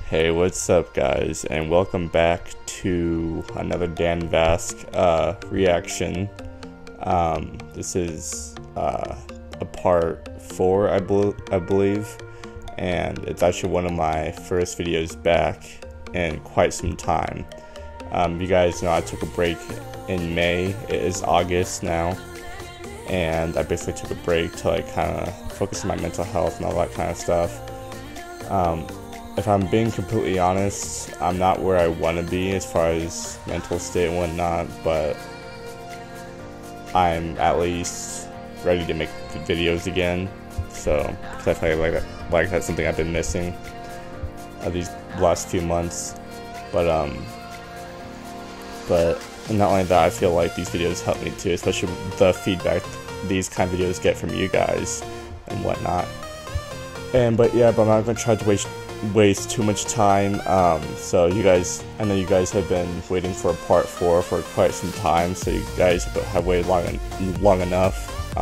Hey, what's up guys, and welcome back to another Dan Vasc reaction. This is a part 4, I believe, and it's actually one of my first videos back in quite some time. You guys know I took a break in May. It is August now, and I basically took a break to like kind of focus on my mental health and all that kind of stuff. If I'm being completely honest, I'm not where I want to be as far as mental state and whatnot, but I'm at least ready to make videos again. So, because I feel like that's something I've been missing these last few months. But not only that, I feel like these videos help me too, especially the feedback these kind of videos get from you guys and whatnot. But I'm not gonna try to waste too much time. So you guys, I know you guys have been waiting for a part 4 for quite some time, so you guys have waited long enough.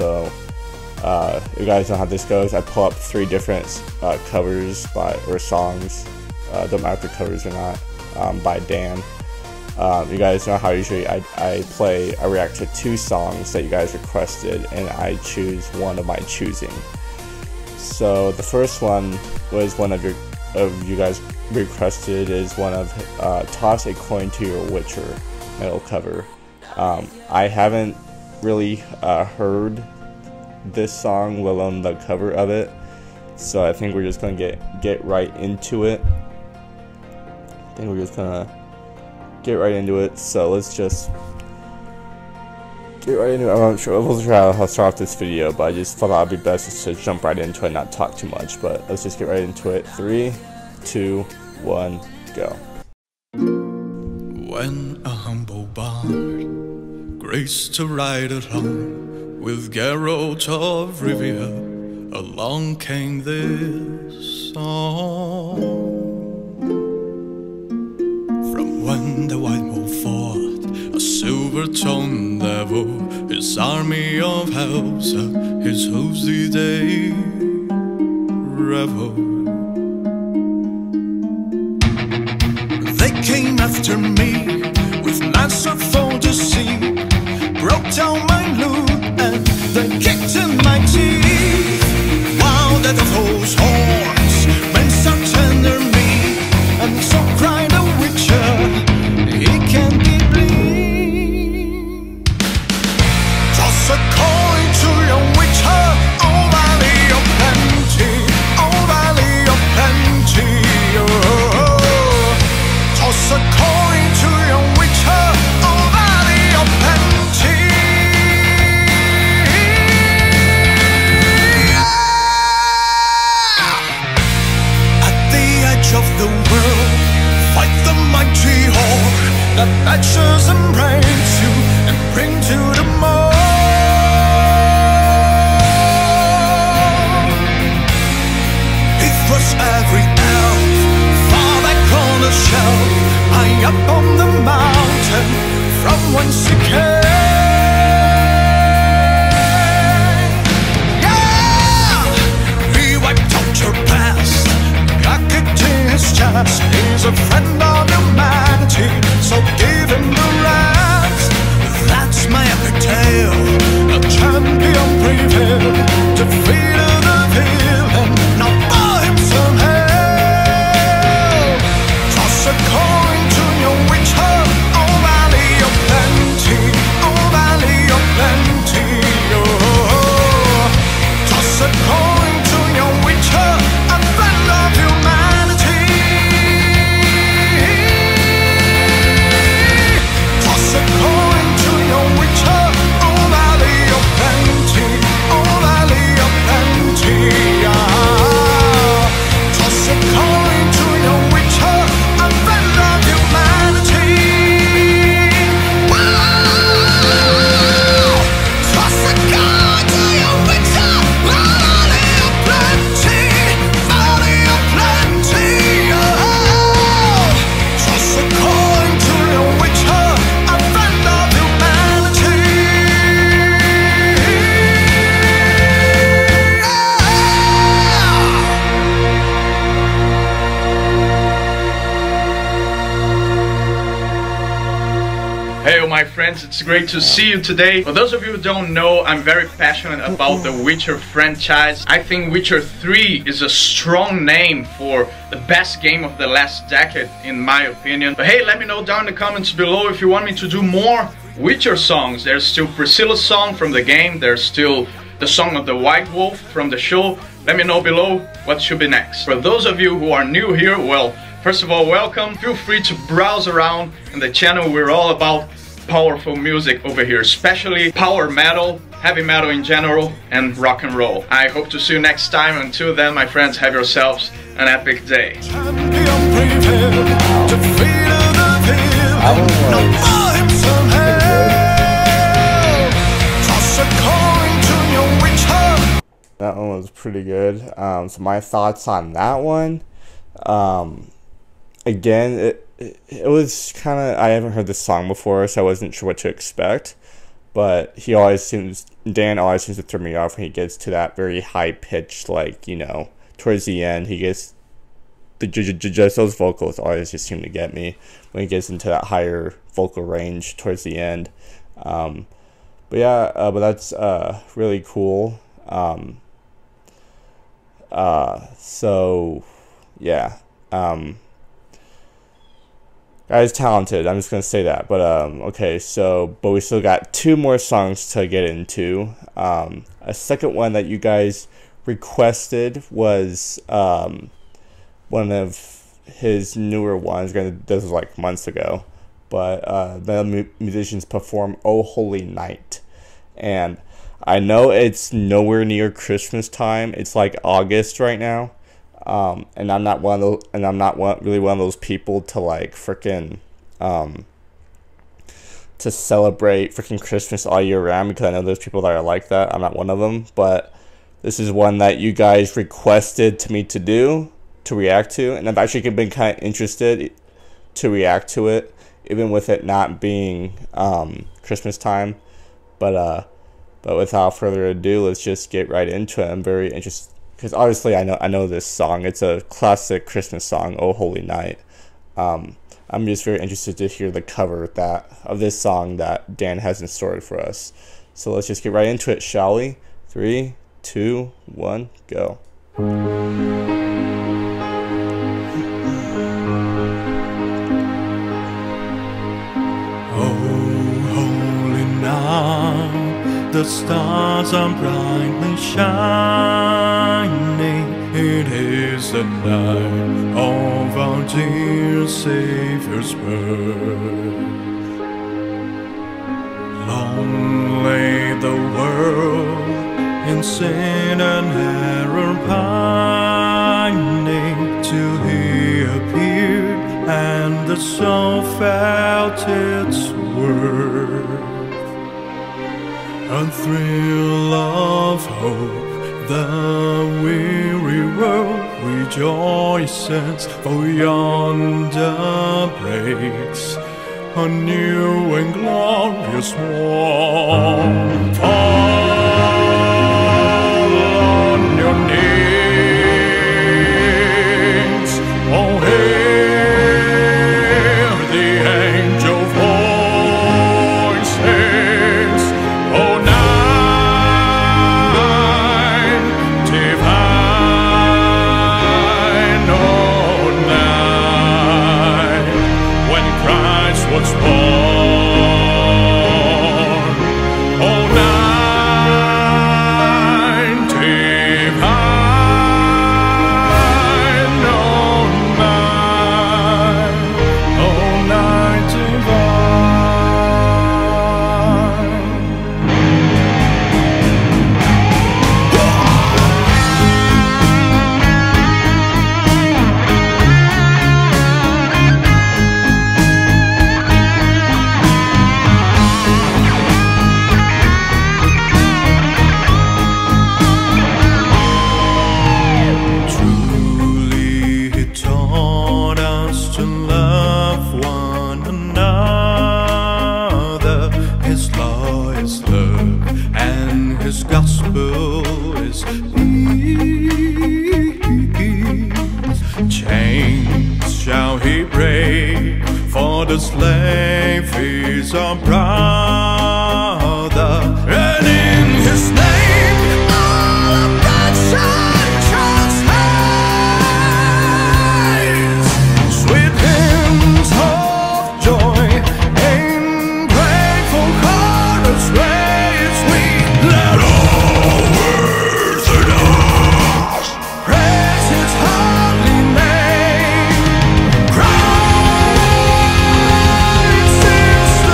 You guys know how this goes. I pull up 3 different covers or songs, don't matter if they're covers or not, by Dan. You guys know how usually I react to 2 songs that you guys requested, and I choose one of my choosing. So the first one was one of you guys requested, is one of Toss a Coin to Your Witcher metal cover. I haven't really heard this song, let alone the cover of it, so I think we're just gonna get right into it. So let's just get right into it. I'm not sure. I wasn't sure how to start off this video, but I just thought it'd be best just to jump right into it and not talk too much. But let's just get right into it. 3, 2, 1, go. When a humble bard graced to ride along with Geralt of Rivia, along came this song. From when the white wolf fought a silver-tongued devil, his army of hells, his hooves did they revel. They came after me with massive foe to see, broke down my loot and they kicked in my teeth. Wow, that of those horns, men start tender me, and so cried a witcher, he can't be bleed. Toss a coin to your witcher, oh valley of plenty, oh valley of plenty, oh. Toss a coin to your witcher, oh valley of plenty. At the edge of the world, fight the mighty horde that batches and breaks you and bring to the mold. He thrusts every elf far back on the shelf, high up on the mountain from whence he came. Yeah! He wiped out your past, got kicked in his chest. He's a friend of humanity, so give him the rest. That's my epic tale, a champion prevailed, defeated the villain, now buy him some hell. Toss a coin to your witcher, oh valley of plenty, oh valley of plenty, oh. Toss a coin to your witcher, a friend of humanity. Hey my friends, it's great to see you today. For those of you who don't know, I'm very passionate about the Witcher franchise. I think Witcher 3 is a strong name for the best game of the last decade, in my opinion. But hey, let me know down in the comments below if you want me to do more Witcher songs. There's still Priscilla's song from the game, there's still the song of the White Wolf from the show. Let me know below what should be next. For those of you who are new here, well, first of all, welcome. Feel free to browse around in the channel. We're all about powerful music over here, especially power metal, heavy metal in general, and rock and roll. I hope to see you next time. Until then, my friends, have yourselves an epic day. That one was pretty good. So my thoughts on that one, again, it was kind of, I haven't heard this song before, so I wasn't sure what to expect. But Dan always seems to throw me off when he gets to that very high pitched, like, you know, towards the end. He gets just those vocals always just seem to get me when he gets into that higher vocal range towards the end. But yeah, but that's really cool. So yeah, guy's talented, I'm just gonna say that. But okay, so but we still got 2 more songs to get into. A second one that you guys requested was one of his newer ones. This was like months ago, but the musicians perform "Oh Holy Night," and I know it's nowhere near Christmas time. It's like August right now, and I'm not one of those. And I'm not really one of those people to like freaking to celebrate freaking Christmas all year round, because I know there's people that are like that. I'm not one of them, but this is one that you guys requested me to react to, and I've actually been kind of interested to react to it, even with it not being Christmas time, but without further ado, let's just get right into it. I'm very interested because obviously I know this song. It's a classic Christmas song, "Oh Holy Night." I'm just very interested to hear the cover of this song that Dan has in store for us. So let's just get right into it, shall we? 3, 2, 1, go. The stars are brightly shining. It is the night of our dear Savior's birth. Long lay the world in sin and error pining, till He appeared and the soul felt its worth. A thrill of hope, the weary world rejoices, for yonder breaks a new and glorious morn. Fall on your knees, oh hear the angel voices. Oh night divine, oh night when Christ was born. Oh night the slave is our brother, and in his name all oppression transfers. Sweet hymns of joy in grateful chorus raise we. Let all earth and us praise his holy name. Christ is the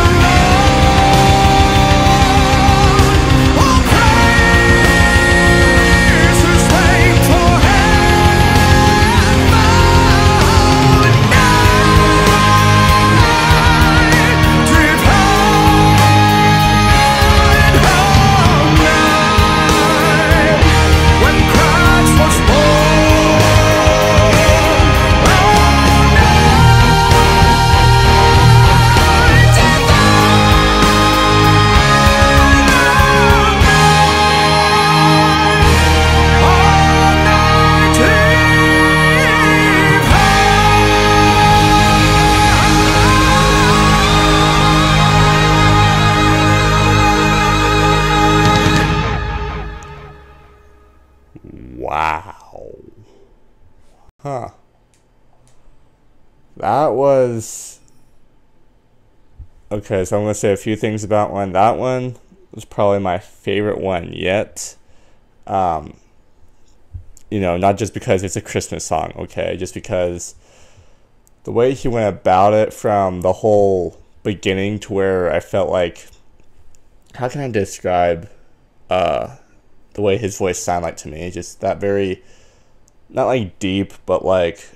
Lord. Oh, praise his name forever and night. Divine all night when Christ was born. All night Wow. Huh. That was... Okay, so I'm going to say a few things about one. That one was probably my favorite one yet. You know, not just because it's a Christmas song, okay? Just because the way he went about it from the whole beginning to where I felt like... How can I describe the way his voice sounded like to me? Just that very... Not like deep, but like...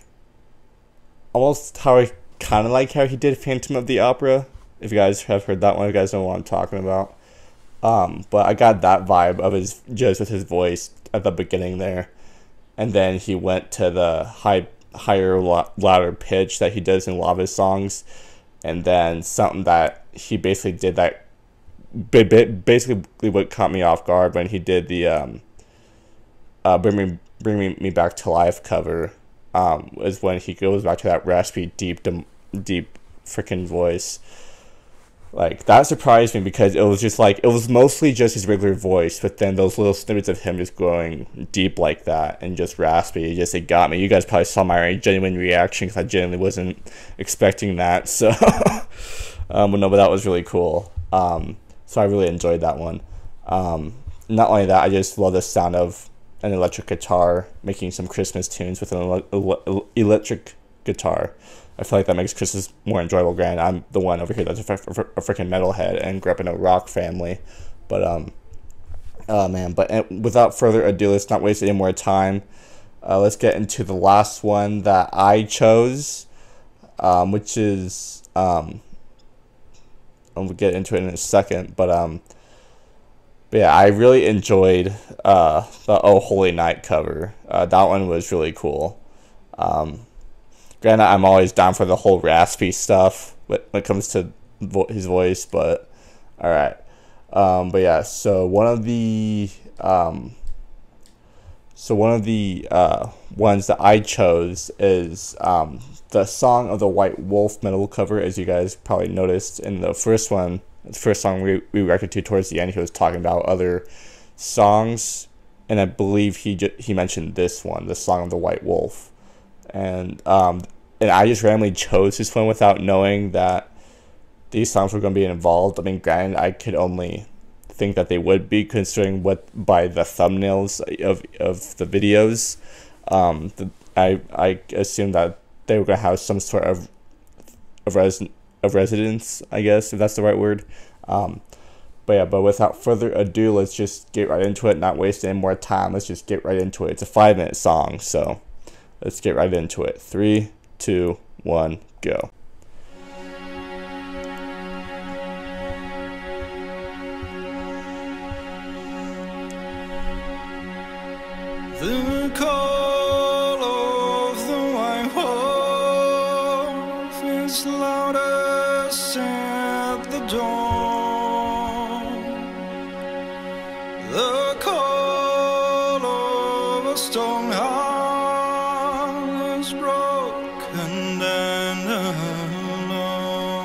Almost how I kind of like how he did Phantom of the Opera. If you guys have heard that one, you guys know what I'm talking about. But I got that vibe of his, just with his voice at the beginning there. And then he went to the higher, louder pitch that he does in a lot of his songs. And then something that he basically did that, basically what caught me off guard when he did the Bring Me Back to Life cover, is when he goes back to that raspy, deep freaking voice. Like, that surprised me because it was just like, it was mostly just his regular voice, but then those little snippets of him just going deep like that and just raspy, it got me. You guys probably saw my genuine reaction because I genuinely wasn't expecting that. So, but no, but that was really cool. So I really enjoyed that one. Not only that, I just love the sound of an electric guitar making some Christmas tunes with an electric guitar. I feel like that makes Christmas more enjoyable. Granted, I'm the one over here that's a freaking metalhead and grew up in a rock family. But, oh man, but without further ado, let's not waste any more time. Let's get into the last one that I chose, which is, I'll get into it in a second, but yeah, I really enjoyed the Oh Holy Night cover. That one was really cool. Granted, I'm always down for the whole raspy stuff when it comes to his voice, but alright. But yeah, so one of the ones that I chose is the Song of the White Wolf metal cover. As you guys probably noticed in the first one, the first song we reacted to towards the end, he was talking about other songs, and I believe he mentioned this one, the Song of the White Wolf. And I just randomly chose this one without knowing that these songs were going to be involved. I mean, granted, I could only think that they would be, considering by the thumbnails of the videos. I assumed that they were going to have some sort of residence, I guess, if that's the right word. But yeah, but without further ado, let's just get right into it, not waste any more time. Let's just get right into it. It's a 5-minute song, so let's get right into it. 3, 2, 1, go. The call of the white wolf is loudest at the dawn. The call of a stone heart is broken and alone.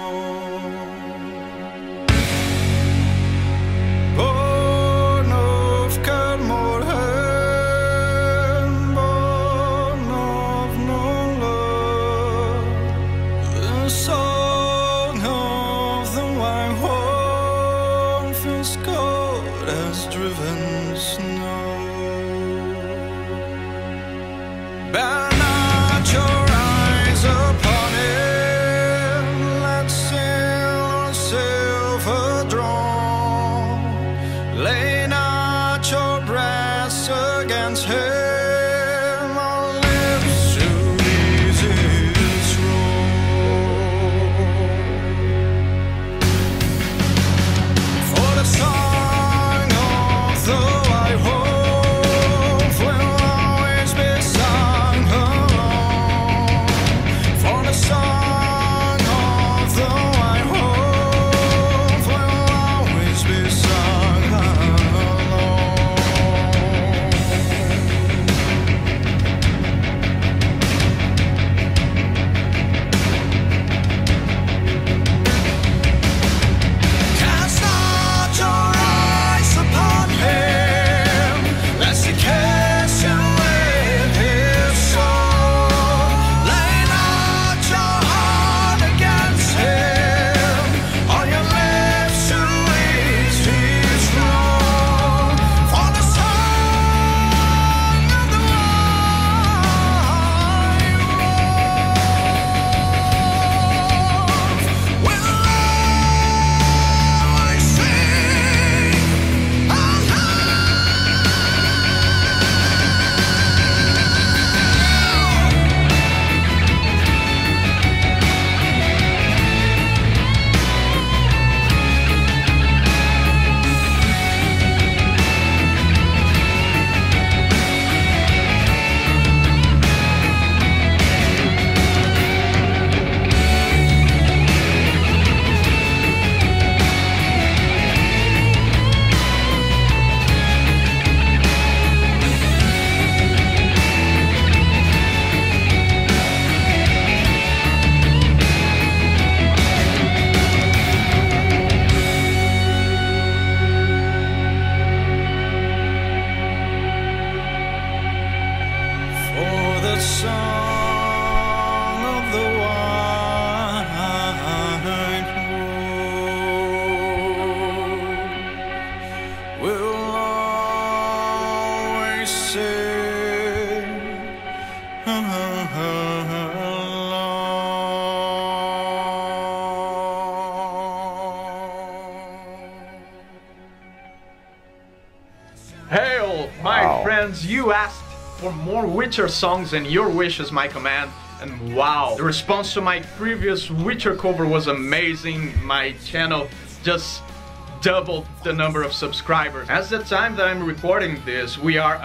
Hail, my Wow. friends, you asked for more Witcher songs and your wish is my command. And wow, the response to my previous Witcher cover was amazing. My channel just doubled the number of subscribers. At the time that I'm recording this, we are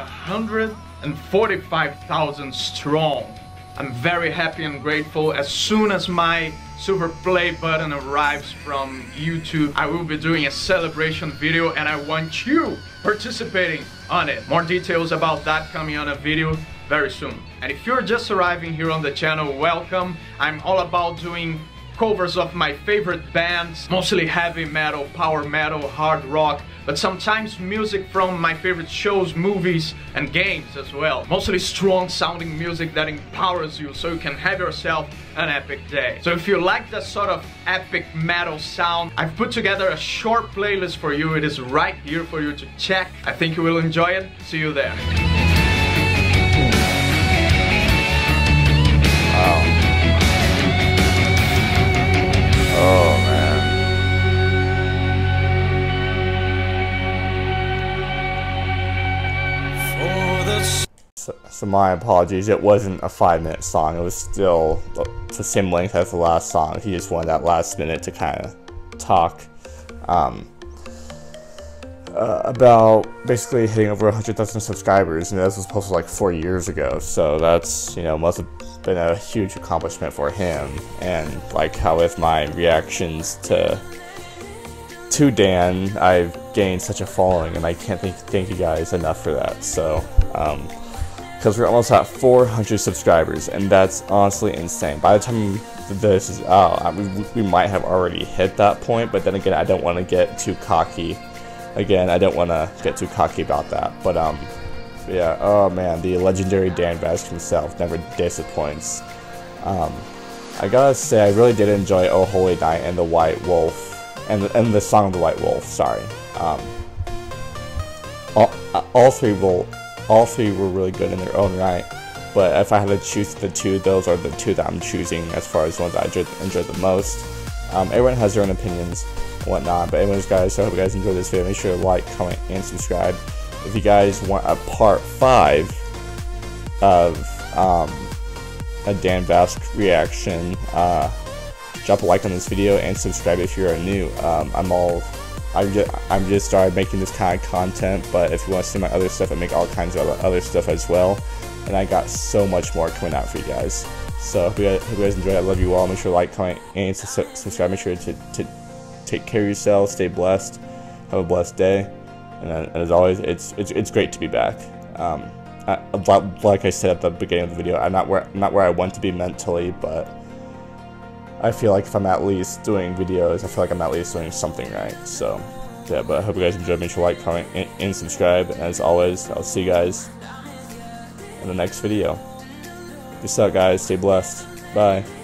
145,000 strong. I'm very happy and grateful. As soon as my super play button arrives from YouTube, I will be doing a celebration video and I want you participating on it. More details about that coming on a video very soon. And if you're just arriving here on the channel, welcome. I'm all about doing covers of my favorite bands, mostly heavy metal, power metal, hard rock, but sometimes music from my favorite shows, movies, and games as well. Mostly strong sounding music that empowers you so you can have yourself an epic day. So if you like that sort of epic metal sound, I've put together a short playlist for you. It is right here for you to check. I think you will enjoy it. See you there. Oh man. So my apologies, it wasn't a 5-minute song, it was still the same length as the last song. He just wanted that last minute to kind of talk about basically hitting over 100,000 subscribers, and this was posted like 4 years ago, so that's, you know, must have been a huge accomplishment for him. And like how with my reactions to Dan, I've gained such a following, and I can't thank you guys enough for that. So because we're almost at 400 subscribers, and that's honestly insane. By the time this is out, we might have already hit that point, but then again, I don't want to get too cocky. Again, I don't want to get too cocky about that, but yeah, oh man, the legendary Dan Vasc himself never disappoints. I gotta say, I really did enjoy Oh Holy Night and The White Wolf, and the Song of the White Wolf, sorry. All three were really good in their own right, but if I had to choose the two, those are the two that I'm choosing as far as ones I enjoyed the most. Everyone has their own opinions and whatnot, but anyways guys, so I hope you guys enjoyed this video. Make sure to like, comment, and subscribe. If you guys want a part 5 of a Dan Vasc reaction, drop a like on this video and subscribe if you're new. I'm just started making this kind of content, but if you want to see my other stuff, I make all kinds of other stuff as well, and I got so much more coming out for you guys. So hope you guys enjoyed. I love you all. Make sure to like, comment, and subscribe. Make sure to take care of yourselves. Stay blessed. Have a blessed day. And as always, it's great to be back. Like I said at the beginning of the video, I'm not where I want to be mentally, but I feel like if I'm at least doing videos, I feel like I'm at least doing something right. So yeah, but I hope you guys enjoyed. Make sure to like, comment, and subscribe. And as always, I'll see you guys in the next video. Peace out, guys. Stay blessed. Bye.